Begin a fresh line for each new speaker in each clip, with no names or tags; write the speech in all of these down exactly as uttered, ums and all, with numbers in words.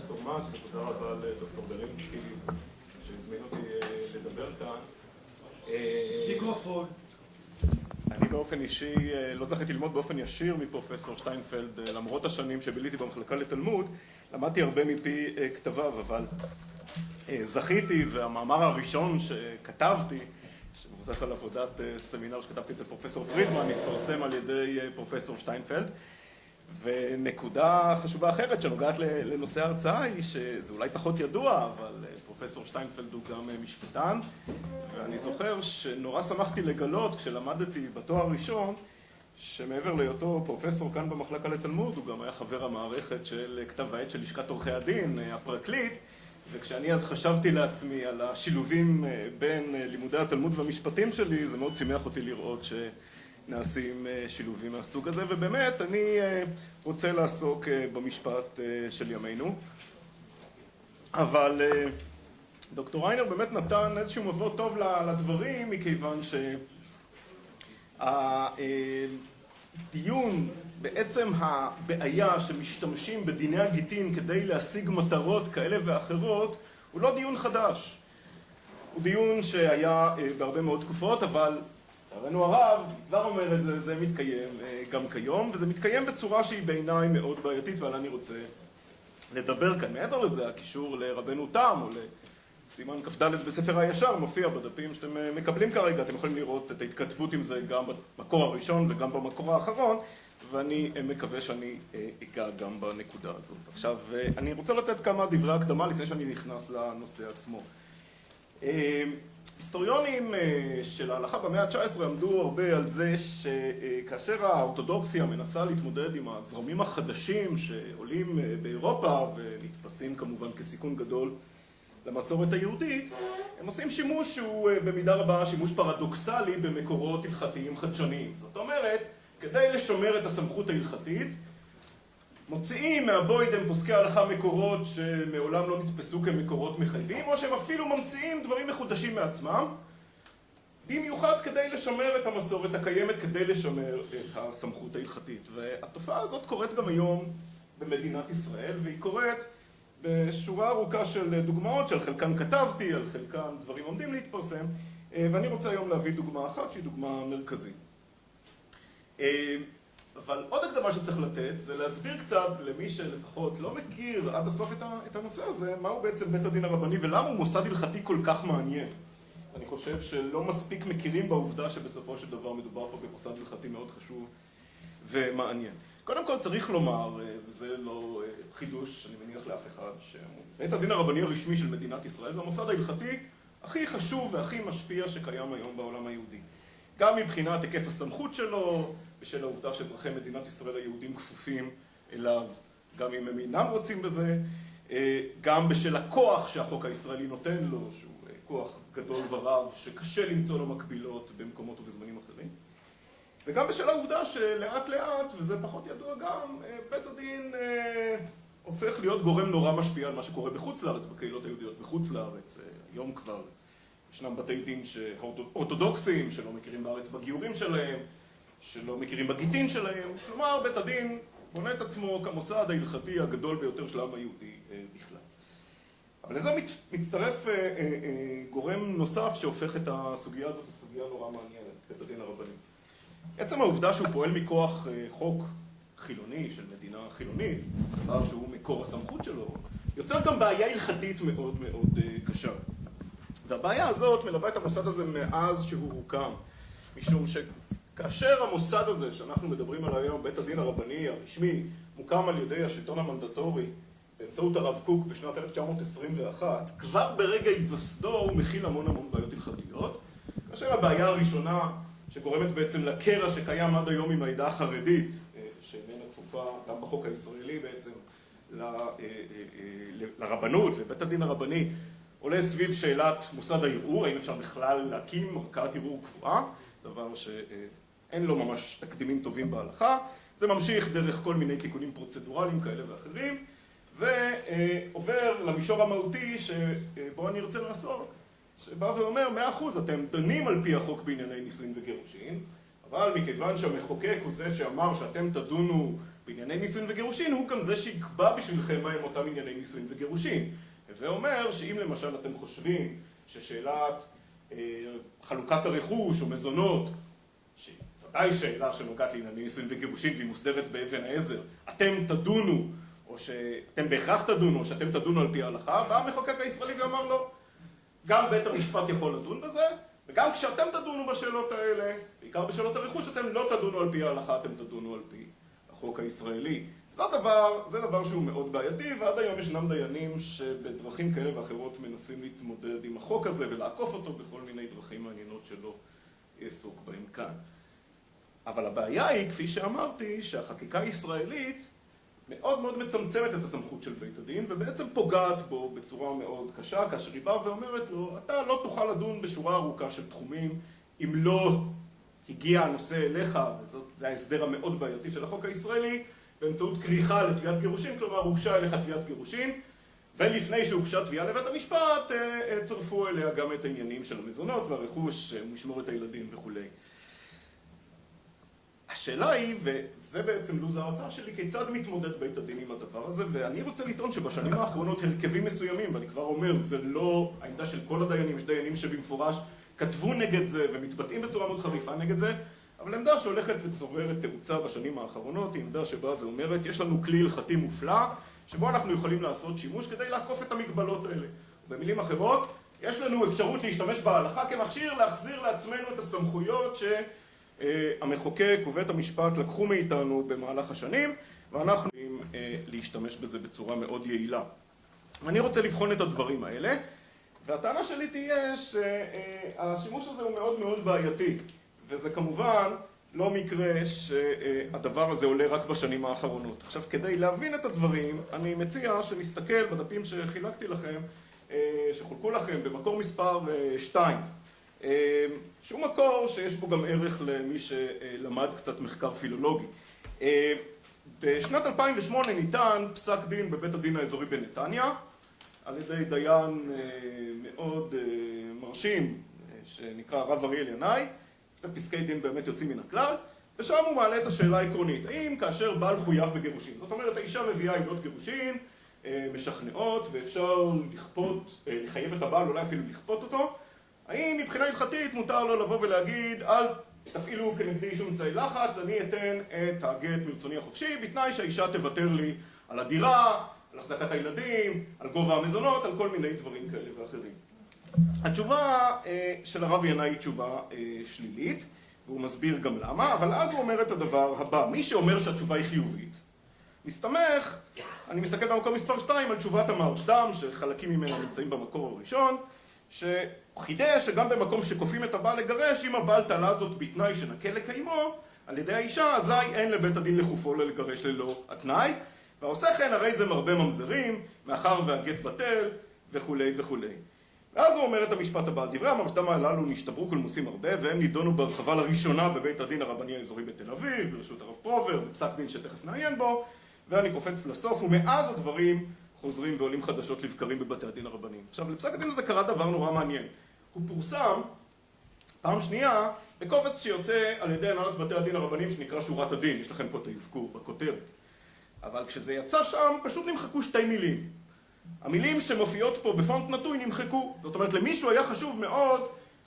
פרופסור מאץ', ותודה רבה לדוקטור בלינסקי שהזמין אותי לדבר כאן.
מיקרופון.
אני באופן אישי לא זכיתי ללמוד באופן ישיר מפרופסור שטיינפלד, למרות השנים שביליתי במחלקה לתלמוד, למדתי הרבה מפי כתביו, אבל זכיתי, והמאמר הראשון שכתבתי, שמבוסס על עבודת סמינר שכתבתי אצל פרופסור פרידמן, התפרסם על ידי פרופסור שטיינפלד. ונקודה חשובה אחרת שנוגעת לנושא ההרצאה היא שזה אולי פחות ידוע, אבל פרופסור שטיינפלד הוא גם משפטן, ואני זוכר שנורא שמחתי לגלות כשלמדתי בתואר הראשון, שמעבר להיותו פרופסור כאן במחלקה לתלמוד, הוא גם היה חבר המערכת של כתב העת של לשכת עורכי הדין, הפרקליט, וכשאני אז חשבתי לעצמי על השילובים בין לימודי התלמוד והמשפטים שלי, זה מאוד שימח אותי לראות ש... נעשים שילובים מהסוג הזה, ובאמת אני רוצה לעסוק במשפט של ימינו. אבל דוקטור ריינר באמת נתן איזשהו מבוא טוב לדברים, מכיוון שהדיון, בעצם הבעיה שמשתמשים בדיני הגיטין כדי להשיג מטרות כאלה ואחרות, הוא לא דיון חדש. הוא דיון שהיה בהרבה מאוד תקופות, אבל לצערנו הרב, כבר אומר את זה, זה מתקיים גם כיום, וזה מתקיים בצורה שהיא בעיניי מאוד בעייתית, ועל אני רוצה לדבר כאן. מעבר לזה, הקישור לרבנו תם, או לסימן כ"ד בספר הישר, מופיע בדפים שאתם מקבלים כרגע. אתם יכולים לראות את ההתכתבות עם זה גם במקור הראשון וגם במקור האחרון, ואני מקווה שאני אגע גם בנקודה הזאת. עכשיו, אני רוצה לתת כמה דברי הקדמה לפני שאני נכנס לנושא עצמו. היסטוריונים של ההלכה במאה ה-תשע עשרה עמדו הרבה על זה שכאשר האורתודוקסיה מנסה להתמודד עם הזרמים החדשים שעולים באירופה ונתפסים כמובן כסיכון גדול למסורת היהודית, הם עושים שימוש שהוא במידה רבה שימוש פרדוקסלי במקורות הלכתיים חדשניים. זאת אומרת, כדי לשמר את הסמכות ההלכתית, מוציאים מהבוידם פוסקי ההלכה מקורות שמעולם לא נתפסו כמקורות מחייבים, או שהם אפילו ממציאים דברים מחודשים מעצמם, במיוחד כדי לשמר את המסורת הקיימת, כדי לשמר את הסמכות ההלכתית. והתופעה הזאת קורית גם היום במדינת ישראל, והיא קורית בשורה ארוכה של דוגמאות, שעל חלקן כתבתי, על חלקן דברים עומדים להתפרסם, ואני רוצה היום להביא דוגמה אחת שהיא דוגמה מרכזית. אבל עוד הקדמה שצריך לתת זה להסביר קצת למי שלפחות לא מכיר עד הסוף את הנושא הזה, מהו בעצם בית הדין הרבני ולמה הוא מוסד הלכתי כל כך מעניין. אני חושב שלא מספיק מכירים בעובדה שבסופו של דבר מדובר פה במוסד הלכתי מאוד חשוב ומעניין. קודם כל צריך לומר, וזה לא חידוש, אני מניח לאף אחד, שבית הדין הרבני הרשמי של מדינת ישראל זה המוסד ההלכתי הכי חשוב והכי משפיע שקיים היום בעולם היהודי. גם מבחינת היקף הסמכות שלו, בשל העובדה שאזרחי מדינת ישראל היהודים כפופים אליו, גם אם הם אינם רוצים בזה, גם בשל הכוח שהחוק הישראלי נותן לו, שהוא כוח גדול ורב, שקשה למצוא לו מקבילות במקומות ובזמנים אחרים, וגם בשל העובדה שלאט לאט, וזה פחות ידוע גם, בית הדין הופך להיות גורם נורא משפיע על מה שקורה בחוץ לארץ, בקהילות היהודיות בחוץ לארץ. היום כבר ישנם בתי דין אורתודוקסיים שלא מכירים בארץ בגיורים שלהם, שלא מכירים בגיטין שלהם. כלומר, בית הדין בונה את עצמו כמוסד ההלכתי הגדול ביותר של העם היהודי בכלל. אבל לזה מצטרף גורם נוסף שהופך את הסוגיה הזאת לסוגיה נורא מעניינת, בית הדין הרבני. עצם העובדה שהוא פועל מכוח חוק חילוני של מדינה חילונית, דבר שהוא מקור הסמכות שלו, יוצר גם בעיה הלכתית מאוד מאוד קשה. והבעיה הזאת מלווה את המוסד הזה מאז שהוא הוקם, משום שכאשר המוסד הזה שאנחנו מדברים עליו היום, בית הדין הרבני הרשמי, מוקם על ידי השלטון המנדטורי באמצעות הרב קוק בשנת אלף תשע מאות עשרים ואחת, כבר ברגע היווסדו הוא מכיל המון המון בעיות הלכתיות, כאשר הבעיה הראשונה שגורמת בעצם לקרע שקיים עד היום עם העדה החרדית, שאיננה כפופה גם בחוק הישראלי בעצם לרבנות, לבית הדין הרבני, עולה סביב שאלת מוסד הערעור, האם אפשר בכלל להקים ערכאת ערעור קבועה, דבר שאין לו ממש תקדימים טובים בהלכה. זה ממשיך דרך כל מיני תיקונים פרוצדורליים כאלה ואחרים, ועובר למישור המהותי שבו אני ארצה לעסוק, שבא ואומר, מאה אחוז, אתם דנים על פי החוק בענייני נישואין וגירושין, אבל מכיוון שהמחוקק הוא זה שאמר שאתם תדונו בענייני נישואין וגירושין, הוא גם זה שיקבע בשבילכם מהם אותם ענייני נישואין וגירושין. ואומר שאם למשל אתם חושבים ששאלת אה, חלוקת הרכוש או מזונות, שוודאי שאלה שנוגעת לענייני נישואין וגירושין והיא מוסדרת באבן העזר, אתם תדונו, או שאתם בהכרח תדונו, או שאתם תדונו על פי ההלכה, בא המחוקק הישראלי ואמר לו, גם בית המשפט יכול לדון בזה, וגם כשאתם תדונו בשאלות האלה, בעיקר בשאלות הרכוש, אתם לא תדונו על פי ההלכה, אתם תדונו על פי החוק הישראלי. זה דבר, זה דבר שהוא מאוד בעייתי, ועד היום ישנם דיינים שבדרכים כאלה ואחרות מנסים להתמודד עם החוק הזה ולעקוף אותו בכל מיני דרכים מעניינות שלא יעסוק בהם כאן. אבל הבעיה היא, כפי שאמרתי, שהחקיקה הישראלית מאוד מאוד מצמצמת את הסמכות של בית הדין, ובעצם פוגעת בו בצורה מאוד קשה, כאשר היא באה ואומרת לו, אתה לא תוכל לדון בשורה ארוכה של תחומים, אם לא הגיע הנושא אליך, וזה ההסדר המאוד בעייתי של החוק הישראלי, באמצעות כריכה לתביעת גירושין, כלומר הוגשה אליך תביעת גירושין, ולפני שהוגשה תביעה לבית המשפט, צרפו אליה גם את העניינים של המזונות והרכוש, משמורת הילדים וכו'. השאלה היא, וזה בעצם לוז ההרצאה שלי, כיצד מתמודד בית הדין עם הדבר הזה, ואני רוצה לטעון שבשנים האחרונות הרכבים מסוימים, ואני כבר אומר, זה לא העמדה של כל הדיינים, יש דיינים שבמפורש כתבו נגד זה ומתבטאים בצורה מאוד חריפה נגד זה, אבל עמדה שהולכת וצוברת תאוצה בשנים האחרונות, היא עמדה שבאה ואומרת, יש לנו כלי הלכתי מופלא, שבו אנחנו יכולים לעשות שימוש כדי לעקוף את המגבלות האלה. במילים אחרות, יש לנו אפשרות להשתמש בהלכה כמכשיר, להחזיר לעצמנו את הסמכויות שהמחוקק ובית המשפט לקחו מאיתנו במהלך השנים, ואנחנו יכולים להשתמש בזה בצורה מאוד יעילה. ואני רוצה לבחון את הדברים האלה, והטענה שלי תהיה שהשימוש הזה הוא מאוד מאוד בעייתי, וזה כמובן לא מקרה שהדבר הזה עולה רק בשנים האחרונות. עכשיו, כדי להבין את הדברים, אני מציע שנסתכל בדפים שחילקתי לכם, שחולקו לכם במקור מספר שתיים, שהוא מקור שיש בו גם ערך למי שלמד קצת מחקר פילולוגי. בשנת אלפיים ושמונה ניתן פסק דין בבית הדין האזורי בנתניה, על ידי דיין מאוד מרשים, שנקרא הרב אריאל ינאי, פסקי דין באמת יוצאים מן הכלל, ושם הוא מעלה את השאלה העקרונית, האם כאשר בעל חויב בגירושין, זאת אומרת, האישה מביאה עילות גירושין, משכנעות, ואפשר לכפות, לחייב את הבעל, אולי אפילו לכפות אותו, האם מבחינה הלכתית מותר לו לבוא ולהגיד, אל תפעילו כנגדי שום אמצעי לחץ, אני אתן את הגט מרצוני החופשי, בתנאי שהאישה תוותר לי על הדירה, על החזקת הילדים, על גובה המזונות, על כל מיני דברים כאלה ואחרים. התשובה של הרב ינאי היא תשובה שלילית, והוא מסביר גם למה, אבל אז הוא אומר את הדבר הבא, מי שאומר שהתשובה היא חיובית, מסתמך, אני מסתכל במקור מספר שתיים על תשובת המהרשד"ם, שחלקים ממנה נמצאים במקור הראשון, שחידש שגם במקום שכופים את הבעל לגרש, אם הבעל תעלה זאת בתנאי שנקל לקיימו, על ידי האישה, אזי אין לבית הדין לחופו לגרש ללא התנאי, והעושה כן הרי זה מרבה ממזרים, מאחר והגט בטל, וכו' וכו'. ואז הוא אומר את המשפט הבא, דברי המהרשד"ם הללו נשתברו קולמוסים הרבה, והם נידונו בהרחבה לראשונה בבית הדין הרבני האזורי בתל אביב, ברשות הרב פרובר, בפסק דין שתכף נעיין בו, ואני קופץ לסוף, ומאז הדברים חוזרים ועולים חדשות לבקרים בבתי הדין הרבניים. עכשיו, לפסק הדין הזה קרה דבר נורא מעניין. הוא פורסם, פעם שנייה, בקובץ שיוצא על ידי הנהלת בתי הדין הרבניים שנקרא שורת הדין, יש לכם פה את האזכור בכותרת. אבל כשזה יצא שם, פשוט נמחקו שתי מילים. המילים שמופיעות פה בפונט נטוי נמחקו. זאת אומרת, למישהו היה חשוב מאוד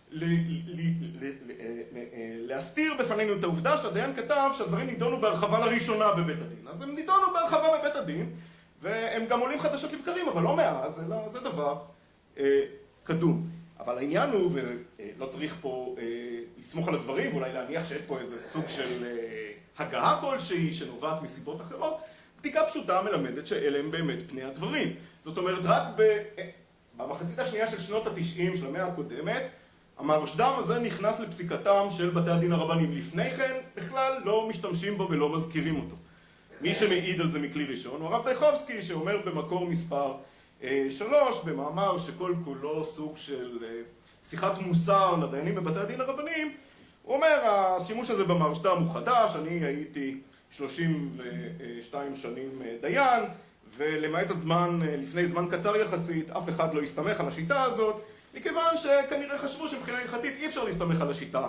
להסתיר בפנינו את העובדה שהדיין כתב שהדברים נידונו בהרחבה לראשונה בבית הדין. אז הם נידונו בהרחבה בבית הדין, והם גם עולים חדשות לבקרים, אבל לא מאז, אלא זה דבר קדום. אבל העניין הוא, ולא צריך פה לסמוך על הדברים, ואולי להניח שיש פה איזה סוג של הגעה כלשהי שנובעת מסיבות אחרות, בדיקה פשוטה מלמדת שאלה הם באמת פני הדברים. זאת אומרת, רק במחצית השנייה של שנות התשעים של המאה הקודמת, המהרשד"ם הזה נכנס לפסיקתם של בתי הדין הרבניים. לפני כן, בכלל לא משתמשים בו ולא מזכירים אותו. מי שמעיד על זה מכלי ראשון הוא הרב דייחובסקי, שאומר במקור מספר שלוש, במאמר שכל כולו סוג של שיחת מוסר לדיינים בבתי הדין הרבניים, הוא אומר, השימוש הזה במהרשד"ם הוא חדש, אני הייתי שלושים ושתיים שנים דיין, ולמעט הזמן, לפני זמן קצר יחסית, אף אחד לא הסתמך על השיטה הזאת, מכיוון שכנראה חשבו שמבחינה הלכתית אי אפשר להסתמך על השיטה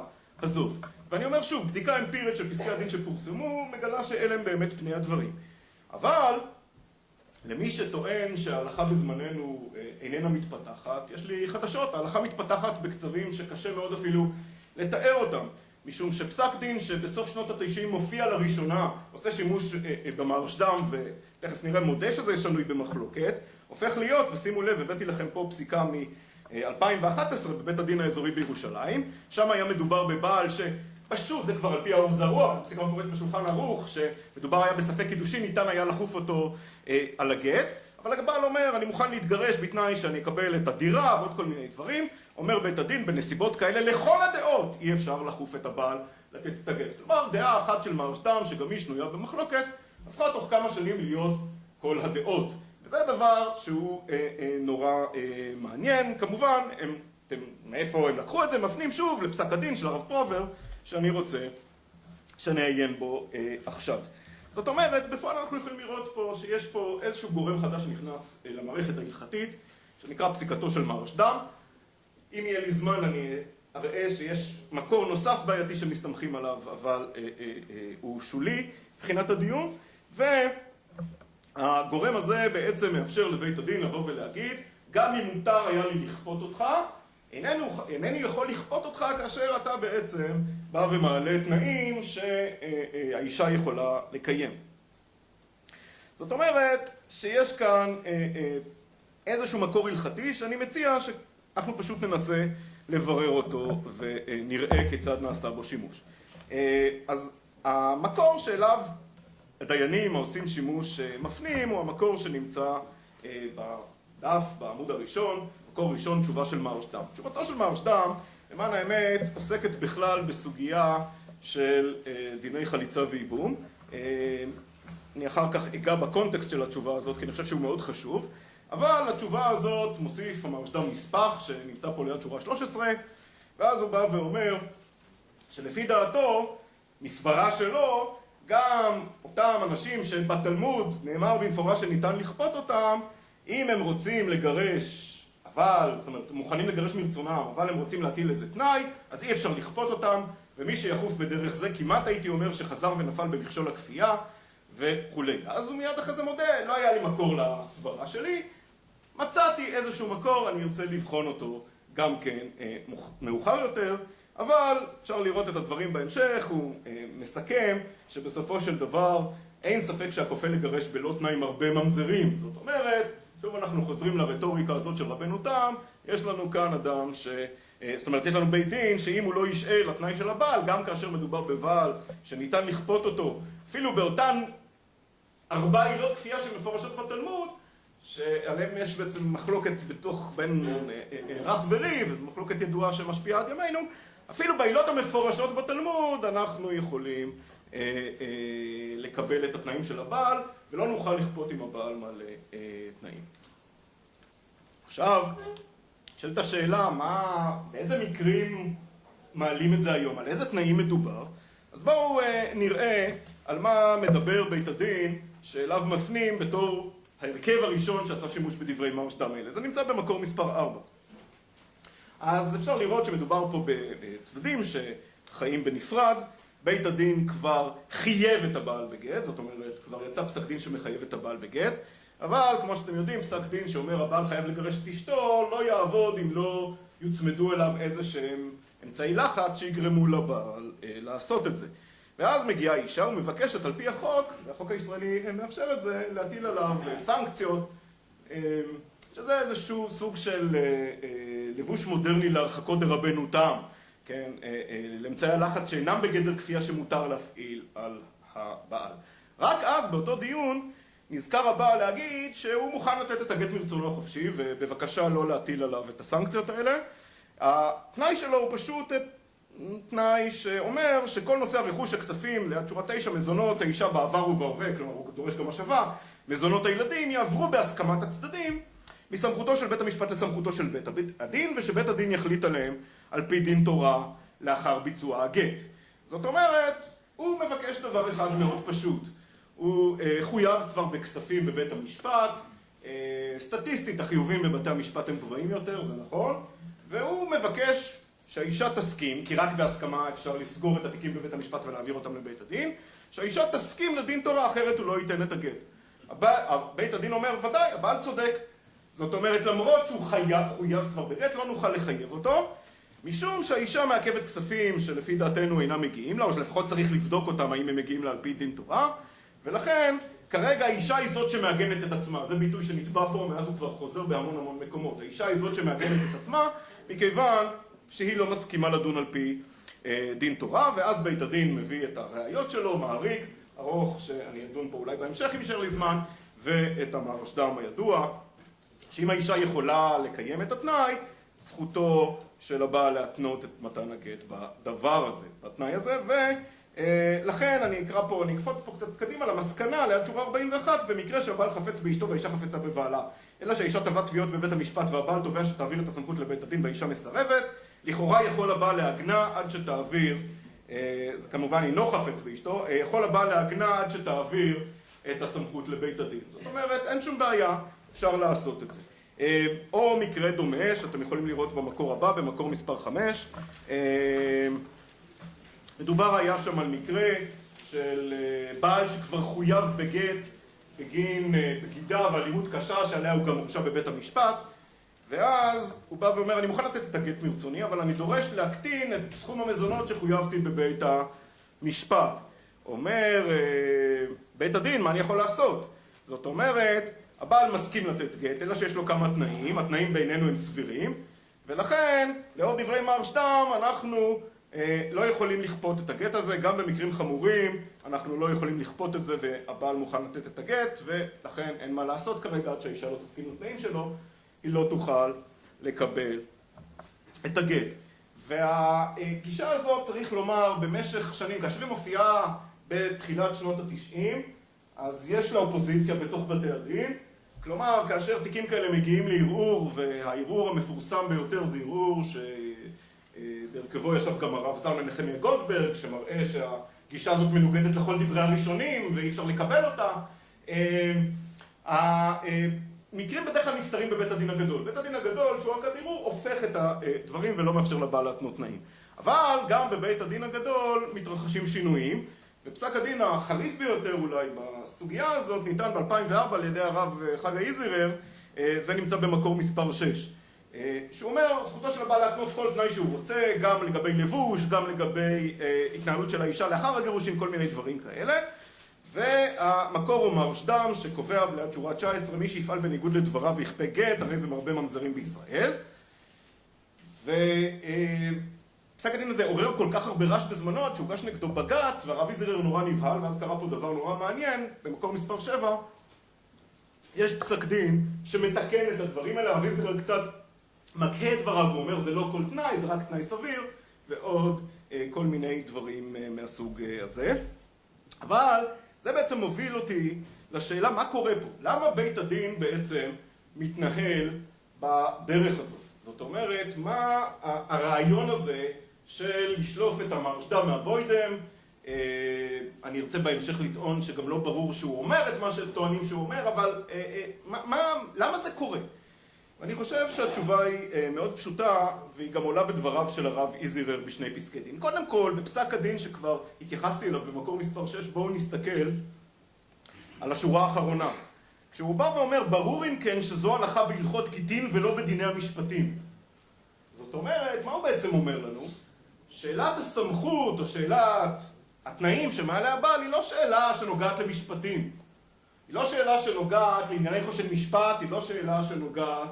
הזאת. ואני אומר שוב, בדיקה אמפירית של פסקי הדין שפורסמו מגלה שאלה הם באמת פני הדברים. אבל למי שטוען שההלכה בזמננו איננה מתפתחת, יש לי חדשות, ההלכה מתפתחת בקצבים שקשה מאוד אפילו לתאר אותם. משום שפסק דין שבסוף שנות התשעים מופיע לראשונה, עושה שימוש במהרשד"ם, ותכף נראה מודה שזה שנוי במחלוקת, הופך להיות, ושימו לב, הבאתי לכם פה פסיקה מ-אלפיים ואחת עשרה בבית הדין האזורי בירושלים, שם היה מדובר בבעל שפשוט, זה כבר על פי האור זרוע, זו פסיקה מפורשת בשולחן ערוך, שמדובר היה בספק קידושי, ניתן היה לחוף אותו אה, על הגט, אבל הבעל אומר, אני מוכן להתגרש בתנאי שאני אקבל את הדירה ועוד כל מיני דברים, אומר בית הדין, בנסיבות כאלה, לכל הדעות אי אפשר לחוף את הבעל לתת את הגט. כלומר, דעה אחת של מהרשד"ם, שגם היא שנויה במחלוקת, הפכה תוך כמה שנים להיות כל הדעות. וזה דבר שהוא אה, אה, נורא אה, מעניין. כמובן, הם, אתם, מאיפה הם לקחו את זה? מפנים שוב לפסק הדין של הרב פרובר, שאני רוצה שנעיין בו אה, עכשיו. זאת אומרת, בפועל אנחנו יכולים לראות פה שיש פה איזשהו גורם חדש שנכנס אה, למערכת ההלכתית, שנקרא פסיקתו של מהרשד"ם. אם יהיה לי זמן אני אראה שיש מקור נוסף בעייתי שמסתמכים עליו, אבל אה, אה, אה, הוא שולי מבחינת הדיון, והגורם הזה בעצם מאפשר לבית הדין לבוא ולהגיד, גם אם מותר היה לי לכפות אותך, איננו, אינני יכול לכפות אותך כאשר אתה בעצם בא ומעלה תנאים שהאישה יכולה לקיים. זאת אומרת שיש כאן אה, אה, איזשהו מקור הלכתי שאני מציע ש... אנחנו פשוט ננסה לברר אותו ונראה כיצד נעשה בו שימוש. אז המקור שאליו הדיינים העושים שימוש מפנים הוא המקור שנמצא בדף, בעמוד הראשון, מקור ראשון, תשובה של מהרשד"ם. תשובתו של מהרשד"ם, למען האמת, עוסקת בכלל בסוגיה של דיני חליצה וייבום. אני אחר כך אגע בקונטקסט של התשובה הזאת, כי אני חושב שהוא מאוד חשוב. אבל התשובה הזאת מוסיף המהרשד"ם נספח שנמצא פה ליד שורה שלוש עשרה, ואז הוא בא ואומר שלפי דעתו, מסברה שלו, גם אותם אנשים שבתלמוד נאמר במפורש שניתן לכפות אותם, אם הם רוצים לגרש, אבל, זאת אומרת, מוכנים לגרש מרצונם, אבל הם רוצים להטיל איזה תנאי, אז אי אפשר לכפות אותם, ומי שיחוף בדרך זה, כמעט הייתי אומר שחזר ונפל במכשול הכפייה, וכו'. אז הוא מיד אחרי זה מודה, לא היה לי מקור לסברה שלי, מצאתי איזשהו מקור, אני רוצה לבחון אותו גם כן אה, מאוחר יותר, אבל אפשר לראות את הדברים בהמשך, הוא אה, מסכם שבסופו של דבר אין ספק שהכופה לגרש בלא תנאי עם הרבה ממזרים. זאת אומרת, שוב אנחנו חוזרים לרטוריקה הזאת של רבנו תם, יש לנו כאן אדם ש... אה, זאת אומרת, יש לנו בית דין שאם הוא לא ישאל לתנאי של הבעל, גם כאשר מדובר בבעל שניתן לכפות אותו, אפילו באותן ארבע עילות כפייה שמפורשות בתלמוד, שעליהם יש בעצם מחלוקת בתוך בין רך וריב, מחלוקת ידועה שמשפיעה עד ימינו, אפילו בעילות המפורשות בתלמוד אנחנו יכולים אה, אה, לקבל את התנאים של הבעל, ולא נוכל לכפות עם הבעל מלא אה, תנאים. עכשיו, שאלת השאלה, מה, באיזה מקרים מעלים את זה היום, על איזה תנאים מדובר? אז בואו אה, נראה על מה מדבר בית הדין שאליו מפנים בתור ההרכב הראשון שעשה שימוש בדברי מהרשד"ם האלה. זה נמצא במקור מספר ארבע. אז אפשר לראות שמדובר פה בצדדים שחיים בנפרד. בית הדין כבר חייב את הבעל בגט, זאת אומרת, כבר יצא פסק דין שמחייב את הבעל בגט, אבל כמו שאתם יודעים, פסק דין שאומר הבעל חייב לגרש את אשתו, לא יעבוד אם לא יוצמדו אליו איזה שהם אמצעי לחץ שיגרמו לבעל אה, לעשות את זה. ואז מגיעה אישה ומבקשת על פי החוק, והחוק הישראלי מאפשר את זה, להטיל עליו סנקציות, שזה איזשהו סוג של לבוש מודרני להרחקות דרבנו תם, כן, לאמצעי הלחץ שאינם בגדר כפייה שמותר להפעיל על הבעל. רק אז, באותו דיון, נזכר הבעל להגיד שהוא מוכן לתת את הגט מרצונו החופשי, ובבקשה לא להטיל עליו את הסנקציות האלה. התנאי שלו הוא פשוט תנאי שאומר שכל נושא הרכוש, הכספים, ליד שורה תשע, מזונות האישה בעבר ובהווה, כלומר הוא דורש גם השבה, מזונות הילדים יעברו בהסכמת הצדדים מסמכותו של בית המשפט לסמכותו של בית הדין, ושבית הדין יחליט עליהם על פי דין תורה לאחר ביצוע הגט. זאת אומרת, הוא מבקש דבר אחד מאוד פשוט. הוא אה, חויב כבר בכספים בבית המשפט, אה, סטטיסטית החיובים בבתי המשפט הם גבוהים יותר, זה נכון, והוא מבקש שהאישה תסכים, כי רק בהסכמה אפשר לסגור את התיקים בבית המשפט ולהעביר אותם לבית הדין, שהאישה תסכים לדין תורה, אחרת הוא לא ייתן את הגט. בית הדין אומר, ודאי, הבעל צודק. זאת אומרת, למרות שהוא חייב, חויב כבר בגט, לא נוכל לחייב אותו, משום שהאישה מעכבת כספים שלפי דעתנו אינם מגיעים לה, או שלפחות צריך לבדוק אותם האם הם מגיעים לה על פי דין תורה, ולכן כרגע האישה היא זאת שמעגנת את עצמה. זה ביטוי שנטבע פה, מאז הוא כבר חוזר בהמון המון מקומות. האישה היא זאת שמעגנת את עצמה, מכיוון שהיא לא מסכימה לדון על פי אה, דין תורה, ואז בית הדין מביא את הראיות שלו, מעריג ארוך, שאני אדון פה אולי בהמשך אם יישאר לי זמן, ואת המהרשד"ם הידוע, שאם האישה יכולה לקיים את התנאי, זכותו של הבעל להתנות את מתן הגט בדבר הזה, בתנאי הזה, ולכן אני אקרא פה, אני אקפוץ פה קצת קדימה למסקנה ליד שורה ארבעים ואחת, במקרה שהבעל חפץ באשתו והאישה חפצה בבעלה, אלא שהאישה תבעה תביעות בבית המשפט והבעל תובע שתעביר את הסמכות לבית הדין והאישה מסרבת, לכאורה יכול הבעל להגנה עד שתעביר, זה כמובן אינו חפץ באשתו, יכול הבעל להגנה עד שתעביר את הסמכות לבית הדין. זאת אומרת, אין שום בעיה, אפשר לעשות את זה. או מקרה דומה שאתם יכולים לראות במקור הבא, במקור מספר חמש. מדובר היה שם על מקרה של בעל שכבר חויב בגט בגין בגידה ואלימות קשה שעליה הוא גם הורשע בבית המשפט, ואז הוא בא ואומר, אני מוכן לתת את הגט מרצוני, אבל אני דורש להקטין את סכום המזונות שחויבתי בבית המשפט. אומר בית הדין, מה אני יכול לעשות? זאת אומרת, הבעל מסכים לתת גט, אלא שיש לו כמה תנאים, התנאים בינינו הם סבירים, ולכן, לאור דברי מהרשד"ם, אנחנו אה, לא יכולים לכפות את הגט הזה, גם במקרים חמורים, אנחנו לא יכולים לכפות את זה, והבעל מוכן לתת את הגט, ולכן אין מה לעשות כרגע, עד שהאישה לא תסכים לתנאים שלו, היא לא תוכל לקבל את הגט. והגישה הזאת, צריך לומר, במשך שנים, כאשר היא מופיעה בתחילת שנות התשעים, אז יש לה אופוזיציה בתוך בתי הדין, כלומר, כאשר תיקים כאלה מגיעים לערעור, והערעור המפורסם ביותר זה ערעור שברכבו ישב גם הרב זלמן נחמיה גולדברג, שמראה שהגישה הזאת מנוגדת לכל דברי הראשונים ואי אפשר לקבל אותה. המקרים בדרך כלל נפתרים בבית הדין הגדול. בית הדין הגדול, שהוא רק ערעור, הופך את הדברים ולא מאפשר לבעל להתנות תנאים. אבל גם בבית הדין הגדול מתרחשים שינויים, בפסק הדין החריף ביותר אולי בסוגיה הזאת ניתן ב-אלפיים וארבע על ידי הרב חגי איזרר, זה נמצא במקור מספר שש, שהוא אומר, זכותו של הבעל להתנות כל תנאי שהוא רוצה, גם לגבי לבוש, גם לגבי התנהלות של האישה לאחר הגירושים, כל מיני דברים כאלה. והמקור הוא מהרשד"ם שקובע ליד שורה תשע עשרה, מי שיפעל בניגוד לדבריו ויכפה גט, הרי זה מרבה ממזרים בישראל. ו... פסק הדין הזה עורר כל כך הרבה רעש בזמנו עד שהוגש נגדו בג"ץ, והרב איזרר נורא נבהל, ואז קרה פה דבר נורא מעניין, במקור מספר שבע, יש פסק דין שמתקן את הדברים האלה, הרב איזרר קצת מקהה את דבריו ואומר, זה לא כל תנאי, זה רק תנאי סביר, ועוד אה, כל מיני דברים אה, מהסוג אה, הזה. אבל זה בעצם מוביל אותי לשאלה מה קורה פה, למה בית הדין בעצם מתנהל בדרך הזאת? זאת אומרת, מה הרעיון הזה של לשלוף את המהרשד"ם מהבוידם, אה, אני ארצה בהמשך לטעון שגם לא ברור שהוא אומר את מה שטוענים שהוא אומר, אבל אה, אה, מה, מה, למה זה קורה? ואני חושב שהתשובה היא אה, מאוד פשוטה, והיא גם עולה בדבריו של הרב איזרר בשני פסקי דין. קודם כל, בפסק הדין שכבר התייחסתי אליו במקור מספר שש, בואו נסתכל על השורה האחרונה. כשהוא בא ואומר, ברור אם כן שזו הלכה בהלכות גיטין ולא בדיני המשפטים. זאת אומרת, מה הוא בעצם אומר לנו? שאלת הסמכות או שאלת התנאים שמעלה הבעל היא לא שאלה שנוגעת למשפטים. היא לא שאלה שנוגעת לענייני חושן משפט, היא לא שאלה שנוגעת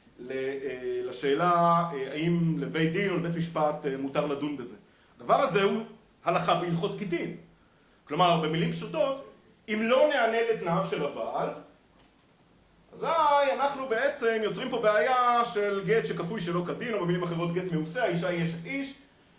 לשאלה האם לבית דין או לבית משפט מותר לדון בזה. הדבר הזה הוא הלכה בהלכות גיטין. כלומר, במילים פשוטות, אם לא נענה לתנאיו של הבעל, אזי אנחנו בעצם יוצרים פה בעיה של גט שכפוי שלא כדין, או במילים אחרות גט מעושה, האישה היא אשת איש.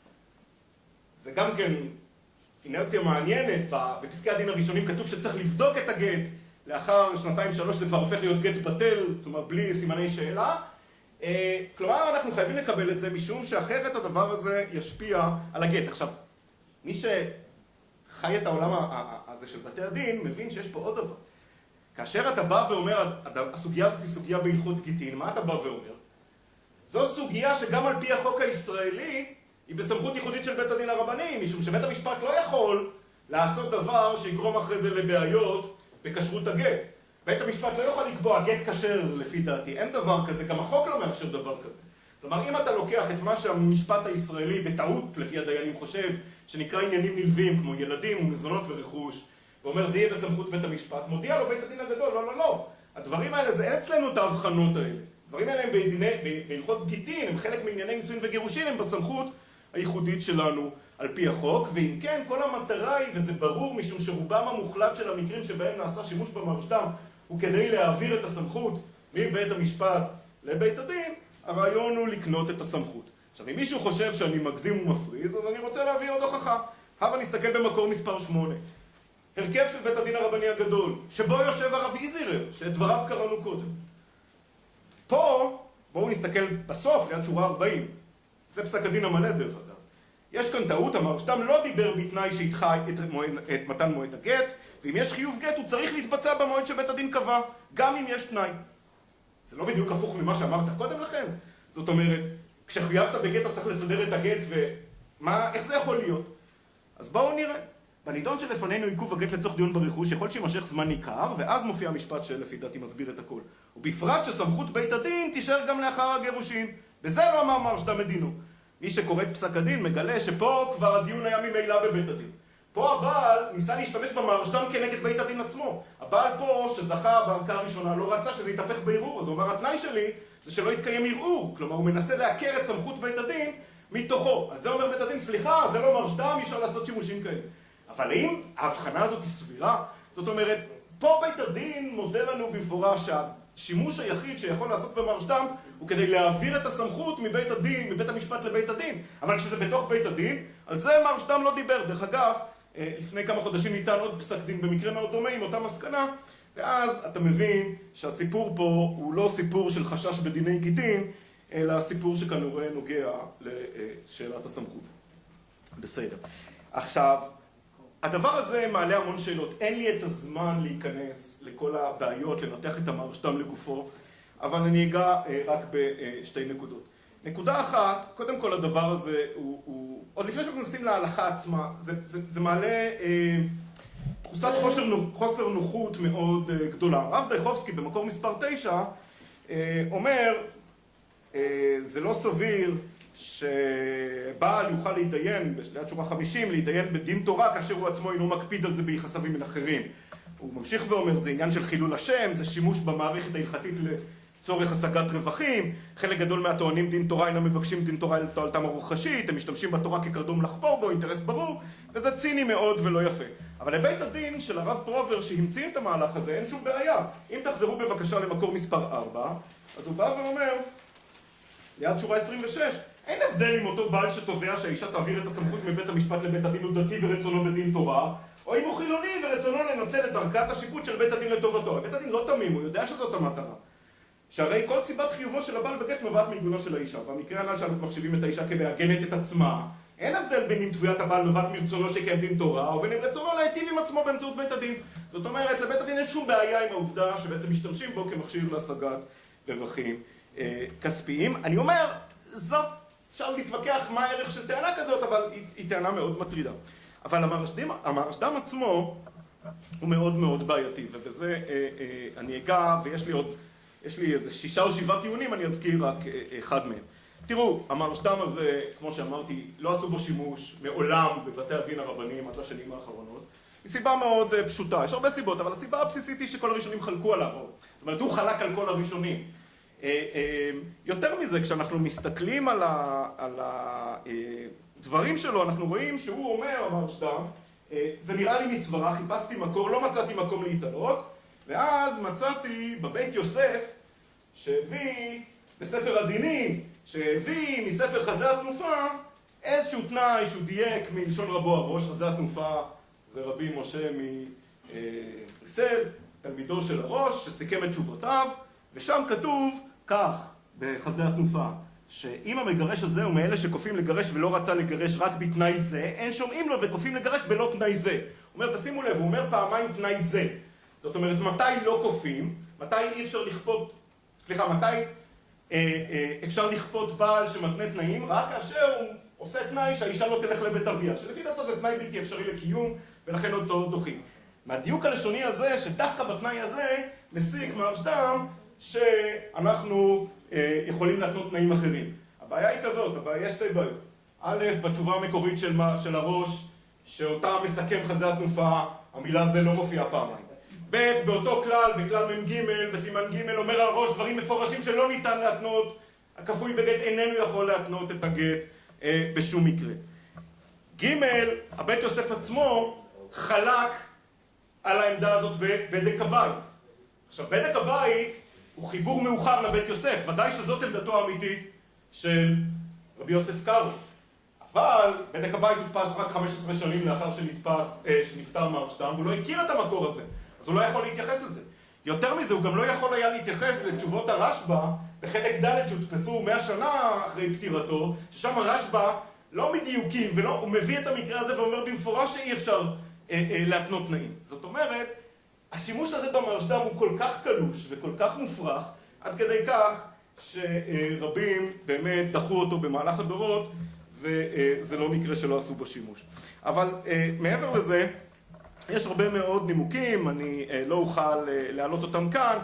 זה גם כן אינרציה מעניינת, בפסקי הדין הראשונים כתוב שצריך לבדוק את הגט, לאחר שנתיים שלוש זה כבר הופך להיות גט בטל, כלומר בלי סימני שאלה. כלומר אנחנו חייבים לקבל את זה משום שאחרת הדבר הזה ישפיע על הגט. עכשיו, מי שחי את העולם הזה של בתי הדין מבין שיש פה עוד דבר. כאשר אתה בא ואומר, הסוגיה הזאת היא סוגיה בהלכות גיטין, מה אתה בא ואומר? זו סוגיה שגם על פי החוק הישראלי היא בסמכות ייחודית של בית הדין הרבני, משום שבית המשפט לא יכול לעשות דבר שיגרום אחרי זה לבעיות בכשרות הגט. בית המשפט לא יכול לקבוע גט כשר לפי דעתי, אין דבר כזה, גם החוק לא מאפשר דבר כזה. כלומר, אם אתה לוקח את מה שהמשפט הישראלי בטעות לפי הדיינים חושב, שנקרא עניינים נלווים כמו ילדים ומזונות ורכוש, ואומר זה יהיה בסמכות בית המשפט, מודיע לו בית הדין הגדול, לא, לא, לא. הדברים האלה, זה אין אצלנו את ההבחנות האלה. הדברים האלה הם בדיני, בהלכות גיטין, הם חלק מענייני נישואין וגירושין, הם בסמכות הייחודית שלנו על פי החוק, ואם כן, כל המטרה היא, וזה ברור משום שרובם המוחלט של המקרים שבהם נעשה שימוש במרשתם, הוא כדי להעביר את הסמכות מבית המשפט לבית הדין, הרעיון הוא לקנות את הסמכות. עכשיו, אם מישהו חושב שאני מגזים ומפריז, אז אני רוצה להביא עוד הוכחה. הבה נסתכל במקור מספר שמונה. הרכב של בית הדין הרבני הגדול, שבו יושב הרב איזירר, שאת דבריו קראנו קודם. פה, בואו נסתכל בסוף, ליד שורה ארבעים. זה פסק הדין המלא דרך אגב. יש כאן טעות, המרשתם לא דיבר בתנאי שהתחה את, מועד, את מתן מועד הגט, ואם יש חיוב גט הוא צריך להתבצע במועד שבית הדין קבע, גם אם יש תנאי. זה לא בדיוק הפוך ממה שאמרת קודם לכן. זאת אומרת, כשחייבת בגט אתה צריך לסדר את הגט, ומה, איך זה יכול להיות? אז בואו נראה. בנידון שלפנינו עיכוב הגט לצורך דיון ברכוש יכול שימשך זמן ניכר, ואז מופיע המשפט שלפי דעתי מסביר את הכל. ובפרט שסמכות בית הדין תישאר גם לאחר הגירושין. בזה לא אמר מרשתם מדינו. מי שקורא את פסק הדין מגלה שפה כבר הדיון היה ממילא בבית הדין. פה הבעל ניסה להשתמש במרשתם כנגד בית הדין עצמו. הבעל פה שזכה בערכאה הראשונה לא רצה שזה יתהפך בערעור, אז הוא אומר התנאי שלי זה שלא יתקיים ערעור. כלומר הוא מנסה לעקר את סמכות בית הדין מתוכו. על זה אומר בית הדין, סליחה, זה לא מרשתם, אי אפשר לעשות שימושים כאלה. אבל האם ההבחנה הזאת היא סבירה? זאת אומרת, פה בית הדין מודה לנו במפורש שהשימוש היחיד שיכול לעשות במרשתם הוא כדי להעביר את הסמכות מבית הדין, מבית המשפט לבית הדין. אבל כשזה בתוך בית הדין, על זה מרשתם לא דיבר. דרך אגב, לפני כמה חודשים ניתן עוד פסק דין במקרה מאוד דומה עם אותה מסקנה, ואז אתה מבין שהסיפור פה הוא לא סיפור של חשש בדיני גיטין, אלא סיפור שכנראה נוגע לשאלת הסמכות. בסדר. עכשיו, הדבר הזה מעלה המון שאלות. אין לי את הזמן להיכנס לכל הבעיות, לנתח את המרשתם לגופו, אבל אני אגע רק בשתי נקודות. נקודה אחת, קודם כל הדבר הזה הוא, הוא עוד לפני שאנחנו נכנסים להלכה עצמה, זה, זה, זה מעלה אה, תחושת חוסר, חוסר נוחות מאוד אה, גדולה. הרב דייחובסקי במקור מספר תשע אה, אומר, אה, זה לא סביר שבעל יוכל להתדיין, ליד שורה חמישים, להתדיין בדין תורה כאשר הוא עצמו אינו מקפיד על זה ביחסיו עם אחרים. הוא ממשיך ואומר, זה עניין של חילול השם, זה שימוש במערכת ההלכתית לצורך השגת רווחים, חלק גדול מהטוענים דין תורה אינם מבקשים דין תורה לתועלתם הרוחשית, הם משתמשים בתורה כקרדום לחפור בו, אינטרס ברור, וזה ציני מאוד ולא יפה. אבל לבית הדין של הרב פרובר שהמציא את המהלך הזה אין שום בעיה. אם תחזרו בבקשה למקור מספר ארבע, אז הוא בא ואומר, ליד שורה עשרים ושש, אין הבדל עם אותו בעל שתובע שהאישה תעביר את הסמכות מבית המשפט לבית הדין הוא דתי ורצונו בדין תורה, או אם הוא חילוני ורצונו לנצל את דרכת השיפוט של בית הדין לטובתו. בית הדין לא תמים, הוא יודע שזאת המטרה. שהרי כל סיבת חיובו של הבעל בגט נובעת מעיגונו של האישה, והמקרה הנ"ל שאנחנו מחשיבים את האישה כמעגנת את עצמה, אין הבדל בין אם תביעת הבעל נובעת מרצונו שיקיים דין תורה, או בין אם רצונו להיטיב עם עצמו באמצעות בית הדין. זאת אומרת, לבית הדין יש שום בעיה עם העובדה שבעצם משתמשים בו כמכשיר להשגת רווחים אה, כספיים. אני אומר, זאת, אפשר להתווכח מה הערך של טענה כזאת, אבל היא, היא טענה מאוד מטרידה. אבל המרשדם, המרשדם עצמו הוא מאוד מאוד בעייתי, ובזה אה, אה, אני אגע, ויש לי עוד, יש לי איזה שישה או שבעה טיעונים, אני אזכיר רק אה, אחד מהם. תראו, המרשדם הזה, כמו שאמרתי, לא עשו בו שימוש מעולם בבתי הדין הרבניים עד לשנים האחרונות. מסיבה מאוד uh, פשוטה, יש הרבה סיבות, אבל הסיבה הבסיסית היא שכל הראשונים חלקו עליו. זאת אומרת, הוא חלק על כל הראשונים. Uh, uh, יותר מזה, כשאנחנו מסתכלים על הדברים uh, שלו, אנחנו רואים שהוא אומר, המרשדם, uh, זה נראה לי מסברה, חיפשתי מקור, לא מצאתי מקום להתעלות, ואז מצאתי בבית יוסף, שהביא בספר הדינים, שהביא מספר חזה התנופה איזשהו תנאי שהוא דייק מלשון רבו הראש. חזה התנופה זה רבי משה מבריסל, תלמידו של הראש, שסיכם את תשובותיו, ושם כתוב כך בחזה התנופה, שאם המגרש הזה הוא מאלה שקופים לגרש ולא רצה לגרש רק בתנאי זה, אין שומעים לו וקופים לגרש בלא תנאי זה. הוא אומר, תשימו לב, הוא אומר פעמיים תנאי זה. זאת אומרת, מתי לא קופים, מתי אי אפשר לכפות, סליחה, מתי אפשר לכפות בעל שמתנה תנאים, רק כאשר הוא עושה תנאי שהאישה לא תלך לבית אביה, שלפי דעתו זה תנאי בלתי אפשרי לקיום, ולכן אותו דוחים. מהדיוק הלשוני הזה, שדווקא בתנאי הזה, מסיק מהרשד"ם שאנחנו אה, יכולים להתנות תנאים אחרים. הבעיה היא כזאת, הבעיה יש שתי בעיות. א', בתשובה המקורית של, של הראש, שאותה מסכם חזה התנופה, המילה זה לא מופיעה פעמיים. ב', באותו כלל, בכלל מ"ג, בסימן ג', אומר הראש דברים מפורשים שלא ניתן להתנות, הכפוי בגט איננו יכול להתנות את הגט אה, בשום מקרה. ג', הבית יוסף עצמו חלק על העמדה הזאת בבדק הבית. עכשיו, בדק הבית הוא חיבור מאוחר לבית יוסף, ודאי שזאת עמדתו האמיתית של רבי יוסף קארו. אבל בדק הבית הודפס רק חמש עשרה שנים לאחר שנתפס, אה, שנפטר מהרשד"ם, והוא לא הכיר את המקור הזה, אז הוא לא יכול להתייחס לזה. יותר מזה, הוא גם לא יכול היה להתייחס לתשובות הרשב"א בחלק ד' שהודפסו מאה שנה אחרי פטירתו, ששם הרשב"א לא מדיוקים, ולא, הוא מביא את המקרה הזה ואומר במפורש שאי אפשר אה, אה, להתנות תנאים. זאת אומרת, השימוש הזה במרשד"ם הוא כל כך קלוש וכל כך מופרך, עד כדי כך שרבים באמת דחו אותו במהלך הדורות, וזה לא מקרה שלא עשו בו שימוש. אבל מעבר לזה, יש הרבה מאוד נימוקים, אני לא אוכל להעלות אותם כאן.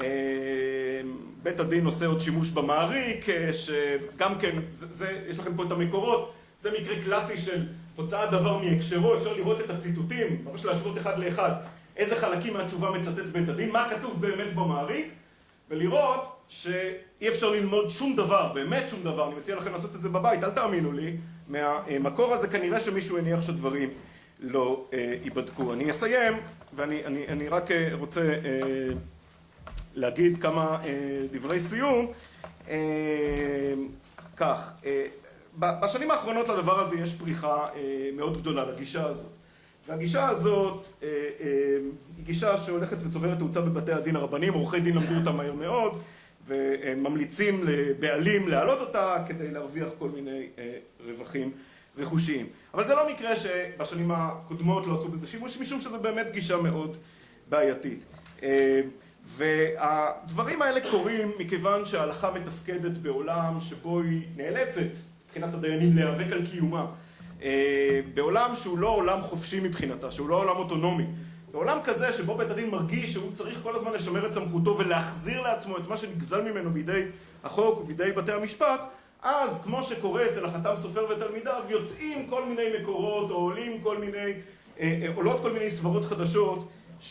בית הדין עושה עוד שימוש במעריק, שגם כן, זה, זה, יש לכם פה את המקורות, זה מקרה קלאסי של הוצאת דבר מהקשרו, אפשר לראות את הציטוטים, ממש להשוות אחד לאחד, איזה חלקים מהתשובה מצטט בית הדין, מה כתוב באמת במעריק, ולראות שאי אפשר ללמוד שום דבר, באמת שום דבר, אני מציע לכם לעשות את זה בבית, אל תאמינו לי, מהמקור הזה כנראה שמישהו הניח שדברים לא אה, ייבדקו. אני אסיים, ואני אני, אני רק אה, רוצה אה, להגיד כמה אה, דברי סיום. אה, כך, אה, בשנים האחרונות לדבר הזה יש פריחה אה, מאוד גדולה לגישה הזאת. והגישה הזאת אה, אה, היא גישה שהולכת וצוברת תאוצה בבתי הדין הרבניים, עורכי דין למדו אותה מהר מאוד, וממליצים לבעלים להעלות אותה כדי להרוויח כל מיני אה, רווחים רכושיים. אבל זה לא מקרה שבשנים הקודמות לא עשו בזה שימוש, משום שזה באמת גישה מאוד בעייתית. אה, והדברים האלה קורים מכיוון שההלכה מתפקדת בעולם שבו היא נאלצת, מבחינת הדיינים, להיאבק על קיומה. בעולם שהוא לא עולם חופשי מבחינתה, שהוא לא עולם אוטונומי. בעולם כזה שבו בית הדין מרגיש שהוא צריך כל הזמן לשמר את סמכותו ולהחזיר לעצמו את מה שנגזל ממנו בידי החוק ובידי בתי המשפט, אז כמו שקורה אצל החתם סופר ותלמידיו, יוצאים כל מיני מקורות או עולים כל מיני, עולות כל מיני סברות חדשות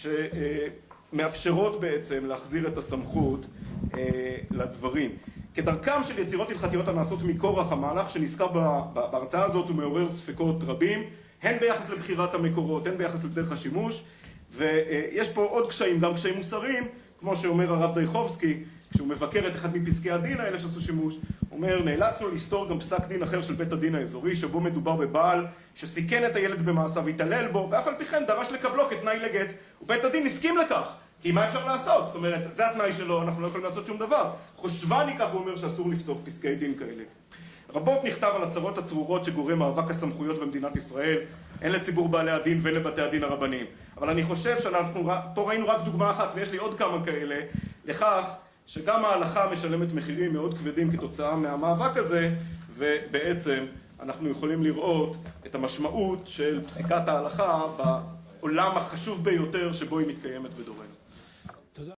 שמאפשרות בעצם להחזיר את הסמכות לדברים. כדרכם של יצירות הלכתיות הנעשות מכורח, המהלך שנזכר בהרצאה הזאת הוא מעורר ספקות רבים, הן ביחס לבחירת המקורות, הן ביחס לדרך השימוש, ויש פה עוד קשיים, גם קשיים מוסריים, כמו שאומר הרב דייחובסקי, כשהוא מבקר את אחד מפסקי הדין האלה שעשו שימוש, הוא אומר, נאלצנו לסתור גם פסק דין אחר של בית הדין האזורי, שבו מדובר בבעל שסיכן את הילד במעשיו והתעלל בו, ואף על פי כן דרש לקבלו כתנאי לגט, ובית הדין הסכים לכך. כי מה אפשר לעשות? זאת אומרת, זה התנאי שלו, אנחנו לא יכולים לעשות שום דבר. חושבני, כך הוא אומר, שאסור לפסוק פסקי דין כאלה. רבות נכתב על הצרות הצרורות שגורם מאבק הסמכויות במדינת ישראל, הן לציבור בעלי הדין והן לבתי הדין הרבניים. אבל אני חושב שאנחנו פה ראינו רק דוגמה אחת, ויש לי עוד כמה כאלה, לכך שגם ההלכה משלמת מחירים מאוד כבדים כתוצאה מהמאבק הזה, ובעצם אנחנו יכולים לראות את המשמעות של פסיקת ההלכה בעולם החשוב ביותר שבו היא מתקיימת בדורנו.